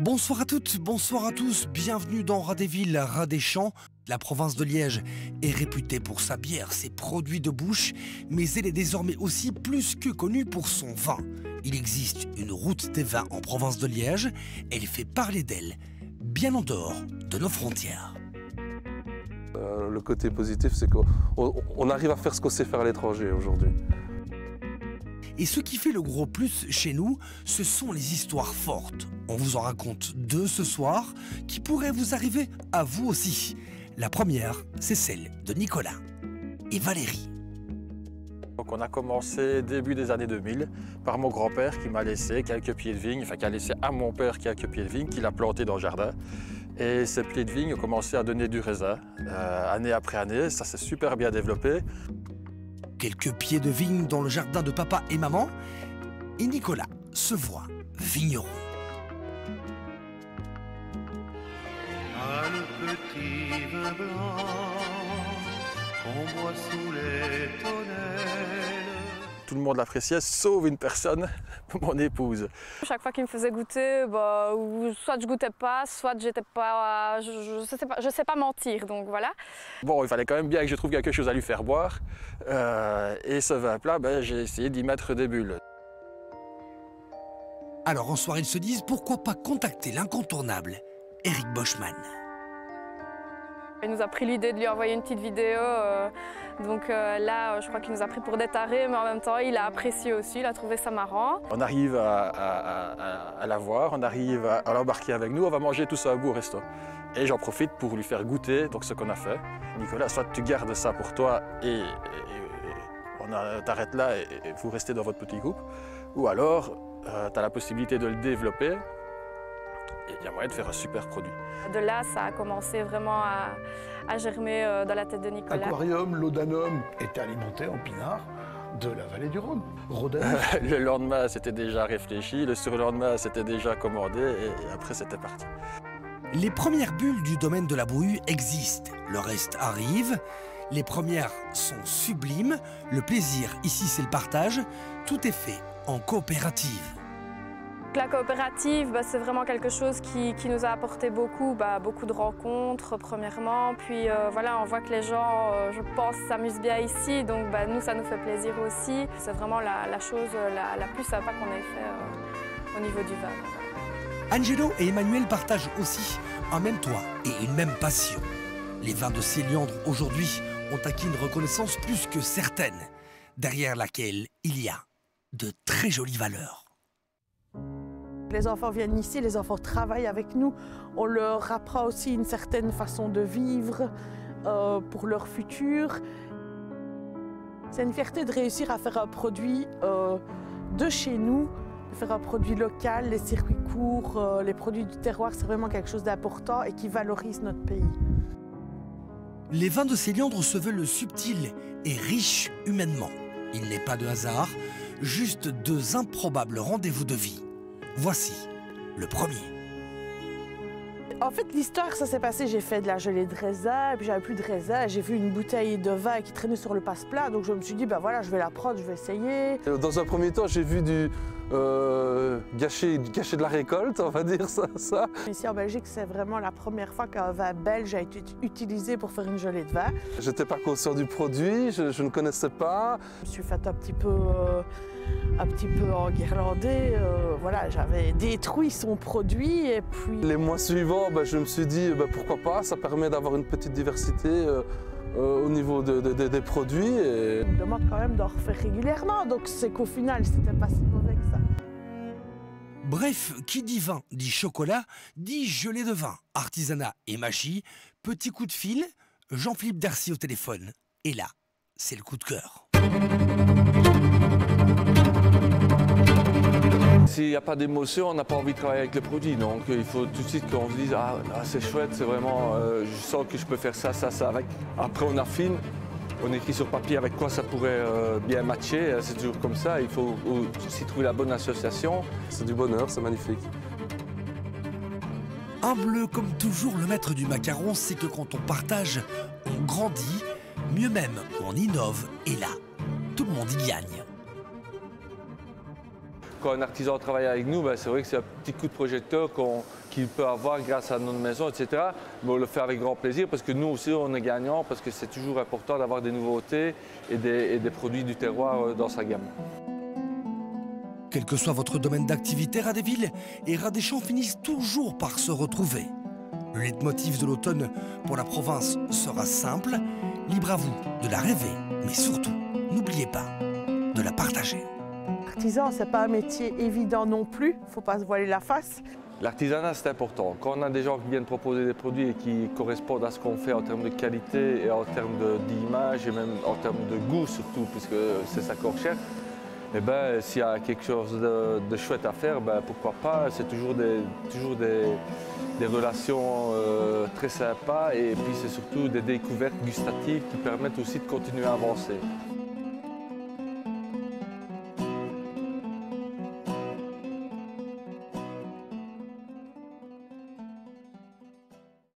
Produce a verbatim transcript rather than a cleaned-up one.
Bonsoir à toutes, bonsoir à tous, bienvenue dans Ras des Villes, Ras des Champs. La province de Liège est réputée pour sa bière, ses produits de bouche, mais elle est désormais aussi plus que connue pour son vin. Il existe une route des vins en province de Liège, elle fait parler d'elle, bien en dehors de nos frontières. Euh, le côté positif, c'est qu'on on arrive à faire ce qu'on sait faire à l'étranger aujourd'hui. Et ce qui fait le gros plus chez nous, ce sont les histoires fortes. On vous en raconte deux ce soir, qui pourraient vous arriver à vous aussi. La première, c'est celle de Nicolas et Valérie. Donc on a commencé début des années deux mille par mon grand-père qui m'a laissé quelques pieds de vigne, enfin qui a laissé à mon père quelques pieds de vigne qu'il a plantés dans le jardin. Et ces pieds de vigne ont commencé à donner du raisin, euh, année après année, ça s'est super bien développé. Quelques pieds de vigne dans le jardin de papa et maman, et Nicolas se voit vigneron. Ah, le petit vin blanc qu'on boit sous les tonnelles. Tout le monde l'appréciait, sauf une personne, mon épouse. Chaque fois qu'il me faisait goûter, bah, soit je goûtais pas, soit j'étais pas, je, je, sais pas, je sais pas mentir, donc voilà. Bon, il fallait quand même bien que je trouve quelque chose à lui faire boire. Euh, et ce vin plat, ben, j'ai essayé d'y mettre des bulles. Alors en soirée, ils se disent pourquoi pas contacter l'incontournable Eric Boschman. Il nous a pris l'idée de lui envoyer une petite vidéo, euh, donc euh, là je crois qu'il nous a pris pour des tarés, mais en même temps il a apprécié aussi, il a trouvé ça marrant. On arrive à, à, à, à la voir, on arrive à, à l'embarquer avec nous, on va manger tout ça au bout au resto. Et j'en profite pour lui faire goûter donc, ce qu'on a fait. Nicolas, soit tu gardes ça pour toi et, et, et on t'arrête là et, et vous restez dans votre petit groupe, ou alors euh, tu as la possibilité de le développer. Et il y a moyen de faire un super produit. De là, ça a commencé vraiment à, à germer euh, dans la tête de Nicolas. Aquarium, l'Odanum était alimenté en pinard de la vallée du Rhône. Rodin. Le lendemain, c'était déjà réfléchi, le surlendemain, c'était déjà commandé, et, et après, c'était parti. Les premières bulles du domaine de la brouille existent, le reste arrive. Les premières sont sublimes, le plaisir ici c'est le partage, tout est fait en coopérative. La coopérative, bah, c'est vraiment quelque chose qui, qui nous a apporté beaucoup, bah, beaucoup de rencontres premièrement, puis euh, voilà, on voit que les gens, euh, je pense, s'amusent bien ici, donc bah, nous, ça nous fait plaisir aussi. C'est vraiment la, la chose la, la plus sympa qu'on ait fait euh, au niveau du vin. Angelo et Emmanuel partagent aussi un même toit et une même passion. Les vins de Céliandre aujourd'hui ont acquis une reconnaissance plus que certaine, derrière laquelle il y a de très jolies valeurs. Les enfants viennent ici, les enfants travaillent avec nous. On leur apprend aussi une certaine façon de vivre euh, pour leur futur. C'est une fierté de réussir à faire un produit euh, de chez nous, de faire un produit local, les circuits courts, euh, les produits du terroir, c'est vraiment quelque chose d'important et qui valorise notre pays. Les vins de Céliandre se veulent subtils et riches humainement. Il n'est pas de hasard, juste deux improbables rendez-vous de vie. Voici le premier. En fait, l'histoire, ça s'est passé, j'ai fait de la gelée de raisin, et puis j'avais plus de raisin, j'ai vu une bouteille de vin qui traînait sur le passe-plat, donc je me suis dit, ben voilà, je vais la prendre, je vais essayer. Dans un premier temps, j'ai vu du euh, gâcher, gâcher de la récolte, on va dire ça. ça. Ici en Belgique, c'est vraiment la première fois qu'un vin belge a été utilisé pour faire une gelée de vin. J'étais pas conscient du produit, je, je ne connaissais pas. Je me suis fait un petit peu, euh, un petit peu enguirlandé, euh, voilà, j'avais détruit son produit et puis... Les mois suivants, ben, je me suis dit, ben, pourquoi pas, ça permet d'avoir une petite diversité euh, euh, au niveau de, de, de, des produits. Et... On me demande quand même d'en refaire régulièrement, donc c'est qu'au final, c'était pas si mauvais que ça. Bref, qui dit vin dit chocolat, dit gelée de vin, artisanat et magie. Petit coup de fil, Jean-Philippe Darcy au téléphone. Et là, c'est le coup de cœur. S'il n'y a pas d'émotion, on n'a pas envie de travailler avec le produit. Donc il faut tout de suite qu'on se dise ah, ah c'est chouette, c'est vraiment, euh, je sens que je peux faire ça, ça, ça avec. Après on affine, on écrit sur papier avec quoi ça pourrait euh, bien matcher. C'est toujours comme ça, il faut aussi trouver la bonne association. C'est du bonheur, c'est magnifique. Humble comme toujours, le maître du macaron, c'est que quand on partage, on grandit, mieux même, on innove, et là, tout le monde y gagne. quand un artisan travaille avec nous, ben, c'est vrai que c'est un petit coup de projecteur qu'on, qu'il peut avoir grâce à notre maison, et cetera. Mais on le fait avec grand plaisir parce que nous aussi, on est gagnants parce que c'est toujours important d'avoir des nouveautés et des, et des produits du terroir dans sa gamme. Quel que soit votre domaine d'activité, Radéville et Radéchamps finissent toujours par se retrouver. Le leitmotiv de l'automne pour la province sera simple, libre à vous de la rêver, mais surtout, n'oubliez pas de la partager. L'artisan, ce n'est pas un métier évident non plus, il ne faut pas se voiler la face. L'artisanat, c'est important. Quand on a des gens qui viennent proposer des produits et qui correspondent à ce qu'on fait en termes de qualité et en termes d'image et même en termes de goût surtout, puisque c'est ça qu'on recherche, eh ben, s'il y a quelque chose de, de chouette à faire, ben, pourquoi pas. C'est toujours des, toujours des, des relations euh, très sympas et puis c'est surtout des découvertes gustatives qui permettent aussi de continuer à avancer.